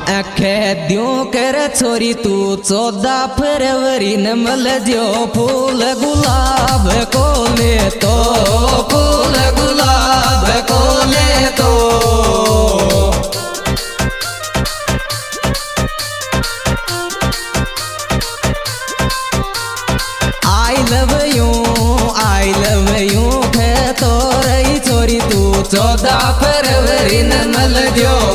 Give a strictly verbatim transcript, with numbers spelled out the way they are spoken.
आखे द्यो कर छोरी तू चौदह फरवरी न मल जो फूल गुलाब को ले तो फूल गुलाब को ले तो I love you I love you है तो रही छोरी तू चौदह फरवरी न मल जो